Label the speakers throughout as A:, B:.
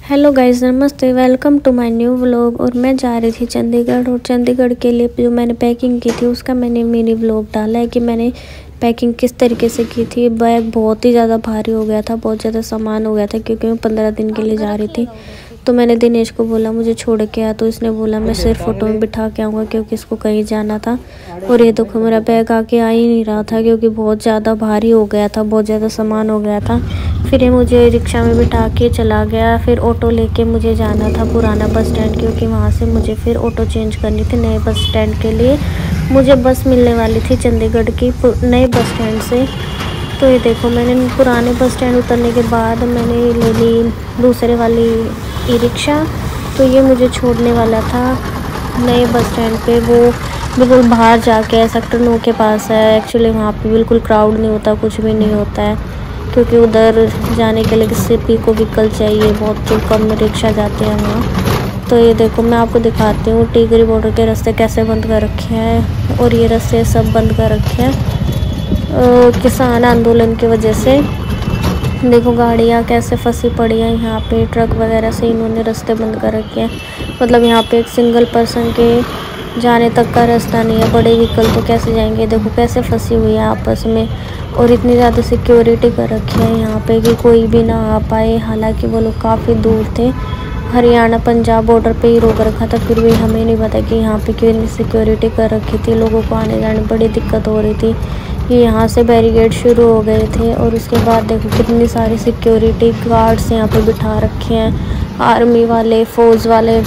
A: Hello guys, नमस्ते। Welcome to my new vlog. और मैं जा रही थी चंडीगढ़, और चंडीगढ़ के लिए जो मैंने पैकिंग की थी उसका मैंने मिनी व्लॉग डाला है कि मैंने पैकिंग किस तरीके से की थी। बैग बहुत ही ज़्यादा भारी हो गया था, बहुत ज़्यादा सामान हो गया था, क्योंकि मैं 15 दिन के लिए जा रही थी। तो मैंने दिनेश को बोला मुझे छोड़ के आ, तो इसने बोला मैं सिर्फ फ़ोटो में बिठा के आऊँगा, क्योंकि इसको कहीं जाना था। और ये देखो मेरा बैग आके आ ही नहीं रहा था, क्योंकि बहुत ज़्यादा भारी हो गया था, बहुत ज़्यादा सामान हो गया था। फिर ये मुझे रिक्शा में बिठा के चला गया। फिर ऑटो लेके मुझे जाना था पुराना बस स्टैंड, क्योंकि वहाँ से मुझे फिर ऑटो चेंज करनी थी नए बस स्टैंड के लिए। मुझे बस मिलने वाली थी चंडीगढ़ की नए बस स्टैंड से। तो ये देखो मैंने पुराने बस स्टैंड उतरने के बाद मैंने ले ली दूसरे वाली ई रिक्शा। तो ये मुझे छोड़ने वाला था नए बस स्टैंड पे, वो बिल्कुल बाहर जाके सेक्टर 9 के पास है। एक्चुअली वहाँ पे बिल्कुल क्राउड नहीं होता, कुछ भी नहीं होता है, क्योंकि उधर जाने के लिए किसी भी को व्हीकल चाहिए, बहुत कम रिक्शा जाते हैं वहाँ। तो ये देखो मैं आपको दिखाती हूँ टिकरी बॉर्डर के रास्ते कैसे बंद कर रखे हैं, और ये रास्ते सब बंद कर रखे हैं किसान आंदोलन की वजह से। देखो गाड़ियाँ कैसे फंसी पड़ी हैं यहाँ पे, ट्रक वगैरह से इन्होंने रास्ते बंद कर रखे हैं। मतलब यहाँ पे एक सिंगल पर्सन के जाने तक का रास्ता नहीं है, बड़े व्हीकल तो कैसे जाएंगे। देखो कैसे फंसी हुई है आपस में, और इतनी ज़्यादा सिक्योरिटी कर रखी है यहाँ पे कि कोई भी ना आ पाए। हालांकि वो लोग काफ़ी दूर थे, हरियाणा पंजाब बॉर्डर पे ही रोक रखा था, फिर भी हमें नहीं पता कि यहाँ पे क्यों सिक्योरिटी कर रखी थी। लोगों को आने जाने में बड़ी दिक्कत हो रही थी कि यहाँ से बैरिकेड शुरू हो गए थे। और उसके बाद देखो कितनी सारी सिक्योरिटी गार्ड्स यहाँ पे बिठा रखे हैं, आर्मी वाले, फौज वाले।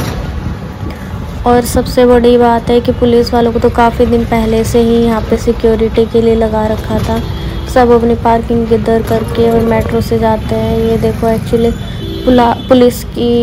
A: और सबसे बड़ी बात है कि पुलिस वालों को तो काफ़ी दिन पहले से ही यहाँ पे सिक्योरिटी के लिए लगा रखा था। सब अपनी पार्किंग इधर करके और मेट्रो से जाते हैं। ये देखो एक्चुअली पुलिस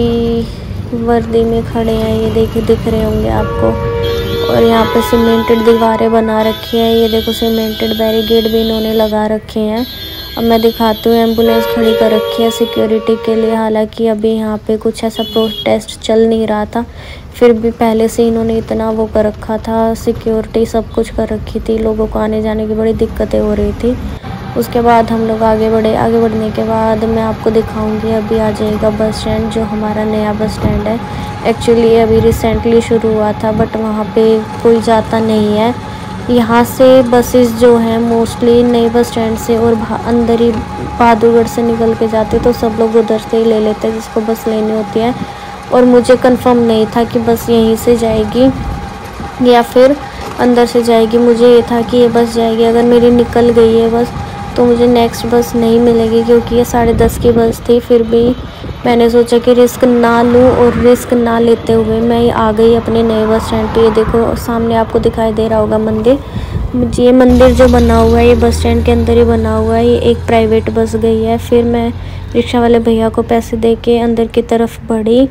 A: की वर्दी में खड़े हैं, ये देखिए दिख रहे होंगे आपको। और यहाँ पे सीमेंटेड दीवारें बना रखी है, ये देखो सीमेंटेड बैरिकेड भी इन्होंने लगा रखे हैं। अब मैं दिखाती हूँ, एम्बुलेंस खड़ी कर रखी है सिक्योरिटी के लिए। हालांकि अभी यहाँ पे कुछ ऐसा प्रोटेस्ट चल नहीं रहा था, फिर भी पहले से इन्होंने इतना वो कर रखा था, सिक्योरिटी सब कुछ कर रखी थी। लोगों को आने जाने की बड़ी दिक्कतें हो रही थी। उसके बाद हम लोग आगे बढ़ने के बाद मैं आपको दिखाऊंगी। अभी आ जाएगा बस स्टैंड, जो हमारा नया बस स्टैंड है। एक्चुअली अभी रिसेंटली शुरू हुआ था, बट वहाँ पे कोई जाता नहीं है। यहाँ से बसेस जो हैं मोस्टली नए बस स्टैंड से और अंदर ही बहादुरगढ़ से निकल के जाते, तो सब लोग उधर से ही ले लेते हैं जिसको बस लेनी होती है। और मुझे कंफर्म नहीं था कि बस यहीं से जाएगी या फिर अंदर से जाएगी। मुझे ये था कि ये बस जाएगी, अगर मेरी निकल गई है बस तो मुझे नेक्स्ट बस नहीं मिलेगी, क्योंकि ये 10:30 की बस थी। फिर भी मैंने सोचा कि रिस्क ना लूँ, और रिस्क ना लेते हुए मैं आ गई अपने नए बस स्टैंड पे। ये देखो सामने आपको दिखाई दे रहा होगा मंदिर। ये मंदिर जो बना हुआ है ये बस स्टैंड के अंदर ही बना हुआ है। ये एक प्राइवेट बस गई है। फिर मैं रिक्शा वाले भैया को पैसे दे के अंदर की तरफ बढ़ी।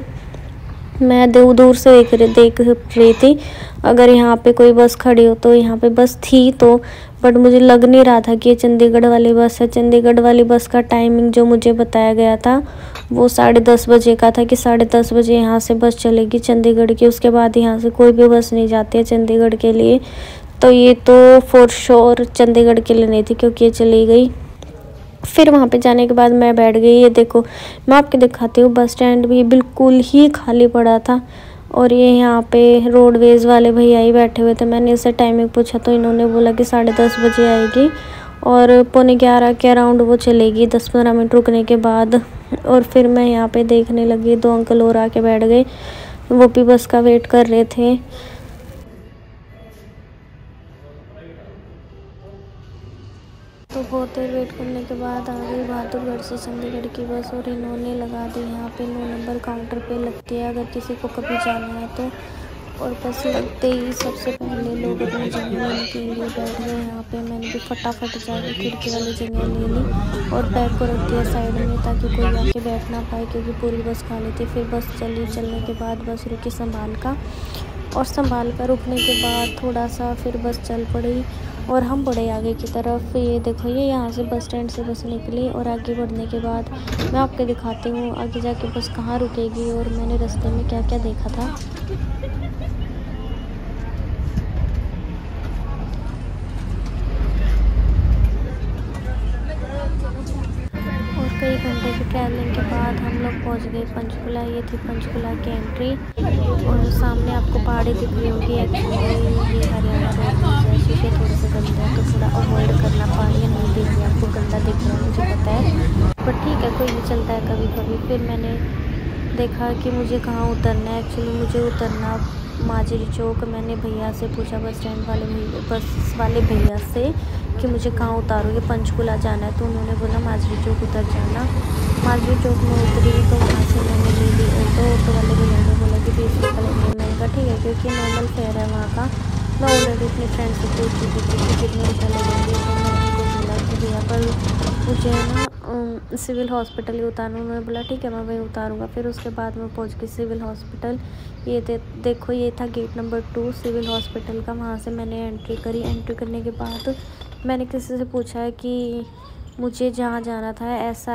A: मैं दूर से देख रही थी अगर यहाँ पे कोई बस खड़ी हो, तो यहाँ पे बस थी तो, बट मुझे लग नहीं रहा था कि ये चंडीगढ़ वाली बस है। चंडीगढ़ वाली बस का टाइमिंग जो मुझे बताया गया था वो 10:30 बजे का था, कि 10:30 बजे यहाँ से बस चलेगी चंडीगढ़ की। उसके बाद यहाँ से कोई भी बस नहीं जाती है चंडीगढ़ के लिए। तो ये तो फॉर श्योर चंडीगढ़ के लिए नहीं थी, क्योंकि ये चली गई। फिर वहाँ पे जाने के बाद मैं बैठ गई। ये देखो मैं आपको दिखाती हूँ, बस स्टैंड भी बिल्कुल ही खाली पड़ा था। और ये यहाँ पे रोडवेज़ वाले भैया ही बैठे हुए थे। मैंने इससे टाइमिंग पूछा तो इन्होंने बोला कि 10:30 बजे आएगी, और 11:45 के अराउंड वो चलेगी, 10-15 मिनट रुकने के बाद। और फिर मैं यहाँ पे देखने लगी, 2 अंकल और आके बैठ गए, वो भी बस का वेट कर रहे थे। तो बहुत देर वेट करने के बाद आ गई बहादुरगढ़ से चंडीगढ़ की बस, और इन्होंने लगा दी यहाँ पे 9 नंबर काउंटर पे लगती है अगर किसी को कभी जाना है तो। और बस लगते ही सबसे पहले लोग अपनी जगह लेने के लिए बैठ गए यहाँ पे। मैंने भी फटाफट जाके खिड़की वाली जगह ले ली और बैग को रख दिया साइड में, ताकि कोई आके बैठ ना पाए, क्योंकि पूरी बस खाली थी। फिर बस चलने के बाद बस रुकी संभाल कर रुकने के बाद थोड़ा सा फिर बस चल पड़ी, और हम बढ़े आगे की तरफ। ये देखो ये यहाँ से बस स्टैंड से बस निकली, और आगे बढ़ने के बाद मैं आपको दिखाती हूँ आगे जाके बस कहाँ रुकेगी और मैंने रास्ते में क्या क्या देखा था। और कई घंटे की ट्रैवलिंग के बाद हम लोग पहुंच गए पंचकुला। ये थी पंचकुला की एंट्री और सामने आपको पहाड़ी दिख रही होगी। एक्चुअली ये हरियाणा रोड है, शीशे थोड़े से गंदे हैं तो थोड़ा अवॉइड करना। पानी नहीं दिख रही आपको, गंदा दिख रहा है मुझे पता है, पर ठीक है कोई नहीं, चलता है कभी कभी। फिर मैंने देखा कि मुझे कहाँ उतरना है। एक्चुअली मुझे उतरना माजरी चौक। मैंने भैया से पूछा, बस वाले भैया से कि मुझे कहाँ उतारोगे, पंचकुला जाना है। तो उन्होंने बोला माजरी चौक उतर जाना। माजरी चौक में उतरी तो वहाँ से मैंने ले ली ऑटो वाले भैया ने बोला कि 20 रुपये लगेंगे। मैंने कहा ठीक है, क्योंकि नॉर्मल फेयर है वहाँ का। मैं ऑलरेडी अपनी फ्रेंड से पूछ चुकी थी कि कितने रुपये लगेंगे। तो मैं उनको बोला कि भैया पर मुझे ना सिविल हॉस्पिटल ही उतारना। उन्होंने बोला ठीक है मैं वहीं उतारूँगा। फिर उसके बाद मैं पहुँच गई सिविल हॉस्पिटल। ये देखो ये था गेट नंबर 2 सिविल हॉस्पिटल का। वहाँ से मैंने एंट्री करी। एंट्री करने के बाद मैंने किसी से पूछा है कि मुझे जहाँ जाना था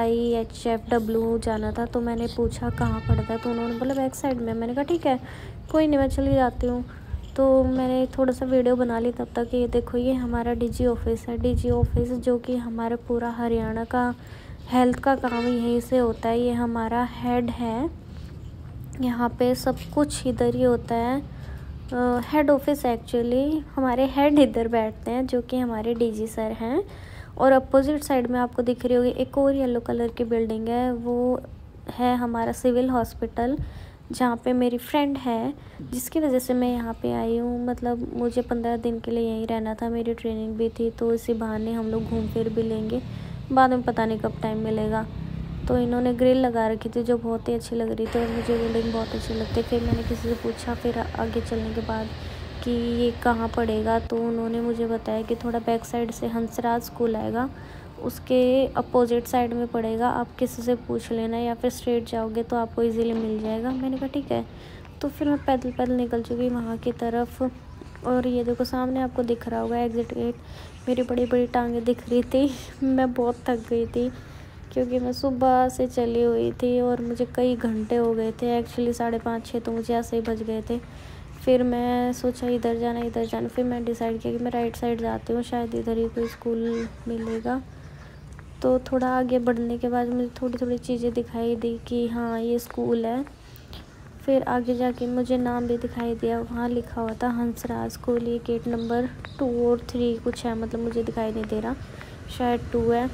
A: SIHFW जाना था। तो मैंने पूछा कहाँ पड़ता है, तो उन्होंने बोला बैक साइड में। मैंने कहा ठीक है कोई नहीं, मैं चली जाती हूँ। तो मैंने थोड़ा सा वीडियो बना ली तब तक। ये देखो ये हमारा DG ऑफिस है। DG ऑफिस जो कि हमारे पूरा हरियाणा का हेल्थ का काम यहीं से होता है। ये हमारा हेड है, यहाँ पे सब कुछ इधर ही होता है। हेड ऑफिस एक्चुअली हमारे हेड इधर बैठते हैं जो कि हमारे DG सर हैं। और अपोजिट साइड में आपको दिख रही होगी एक और येलो कलर की बिल्डिंग है, वो है हमारा सिविल हॉस्पिटल, जहाँ पे मेरी फ्रेंड है जिसकी वजह से मैं यहाँ पे आई हूँ। मतलब मुझे 15 दिन के लिए यहीं रहना था, मेरी ट्रेनिंग भी थी, तो इसी बहाने हम लोग घूम फिर भी लेंगे। बाद में पता नहीं कब टाइम मिलेगा। तो इन्होंने ग्रिल लगा रखी थी जो बहुत ही अच्छी लग रही थी और मुझे बिल्डिंग बहुत अच्छी लगती है। फिर मैंने किसी से पूछा फिर आगे चलने के बाद कि ये कहाँ पड़ेगा, तो उन्होंने मुझे बताया कि थोड़ा बैक साइड से हंसराज स्कूल आएगा, उसके अपोजिट साइड में पड़ेगा। आप किसी से पूछ लेना या फिर स्ट्रेट जाओगे तो आपको इजीली मिल जाएगा। मैंने कहा ठीक है। तो फिर मैं पैदल पैदल निकल चुकी वहाँ की तरफ। और ये देखो सामने आपको दिख रहा होगा एग्जिट गेट। मेरी बड़ी बड़ी टांगें दिख रही थी। मैं बहुत थक गई थी क्योंकि मैं सुबह से चली हुई थी और मुझे कई घंटे हो गए थे। एक्चुअली 5:30-6 तो मुझे ऐसे ही बज गए थे। फिर मैं सोचा इधर जाना। फिर मैं डिसाइड किया कि मैं राइट साइड जाती हूँ, शायद इधर ही कोई स्कूल मिलेगा। तो थोड़ा आगे बढ़ने के बाद मुझे थोड़ी थोड़ी चीज़ें दिखाई दी कि हाँ ये स्कूल है। फिर आगे जाके मुझे नाम भी दिखाई दिया, वहाँ लिखा हुआ था हंसराज स्कूल। ये गेट नंबर 2 और 3 कुछ है, मतलब मुझे दिखाई नहीं दे रहा, शायद 2 है।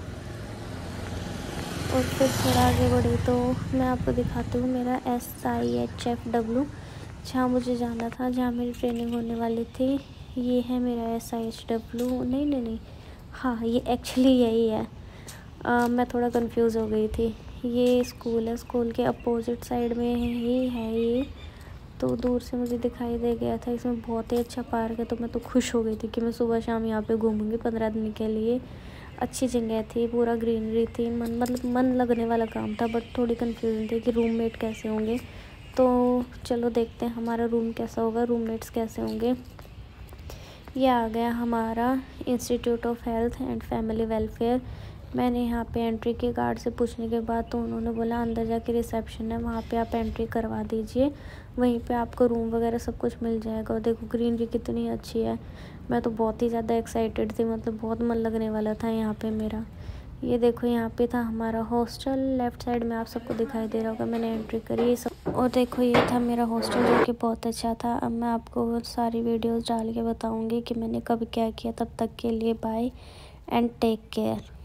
A: और फिर थोड़ा आगे बढ़ी तो मैं आपको दिखाती हूँ मेरा SIHFW, जहाँ मुझे जाना था, जहाँ मेरी ट्रेनिंग होने वाली थी। ये है मेरा SIHFW। नहीं, हाँ ये एक्चुअली यही है। मैं थोड़ा कंफ्यूज हो गई थी। ये स्कूल है, स्कूल के अपोजिट साइड में ही है ये। तो दूर से मुझे दिखाई दे गया था। इसमें बहुत ही अच्छा पार्क है, तो मैं तो खुश हो गई थी कि मैं सुबह शाम यहाँ पे घूमूंगी 15 दिन के लिए। अच्छी जगह थी, पूरा ग्रीनरी थी, मन लगने वाला काम था। बट थोड़ी कन्फ्यूजन थी कि रूममेट कैसे होंगे। तो चलो देखते हैं हमारा रूम कैसा होगा, रूममेट्स कैसे होंगे। ये आ गया हमारा institute of health and family welfare. मैंने यहाँ पे एंट्री की, गार्ड से पूछने के बाद तो उन्होंने बोला अंदर जाके रिसेप्शन है, वहाँ पे आप एंट्री करवा दीजिए, वहीं पे आपको रूम वगैरह सब कुछ मिल जाएगा। और देखो ग्रीनरी कितनी अच्छी है। मैं तो बहुत ही ज़्यादा एक्साइटेड थी, मतलब बहुत मन लगने वाला था यहाँ पे मेरा। ये देखो यहाँ पे था हमारा हॉस्टल, लेफ़्ट साइड में आप सबको दिखाई दे रहा होगा। मैंने एंट्री करी ये सब। और देखो ये था मेरा हॉस्टल जो कि बहुत अच्छा था। अब मैं आपको सारी वीडियोस डाल के बताऊँगी कि मैंने कब क्या किया। तब तक के लिए बाय एंड टेक केयर।